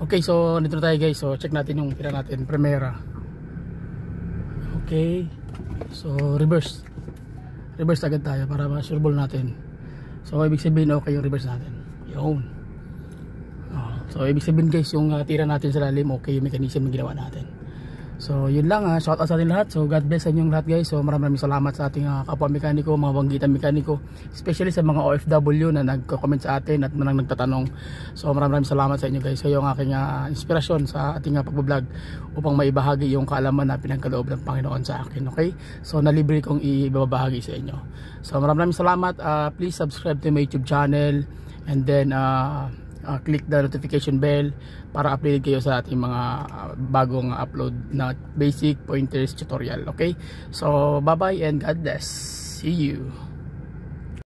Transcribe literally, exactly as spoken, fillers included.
Okay, so dito na tayo guys. So check natin yung tira natin, Primera. Okay. So reverse. Reverse agad tayo para ma-sureball natin. So ibig sabihin okay yung reverse natin. Yun. Oh, so ibig sabihin guys, yung uh, tira natin sa lalim, okay yung mechanism na ginawa natin. So yun lang, ha. Shout out sa ating lahat. So God bless sa inyong lahat guys. So maraming maraming salamat sa ating uh, kapwa mekaniko, mga banggitan mekaniko, especially sa mga O F W na nagko-comment sa atin at manang nagtatanong. So maraming maraming salamat sa inyo guys. Kayo ang aking uh, inspirasyon sa ating uh, pagbablog upang maibahagi yung kaalaman na pinagkaloob ng Panginoon sa akin. Okay? So nalibre kong ibabahagi sa inyo. So maraming maraming salamat. Uh, please subscribe to my YouTube channel and then uh, Uh, click the notification bell para updated kayo sa ating mga uh, bagong upload na basic pointers tutorial. Okay, so bye bye and God bless. See you.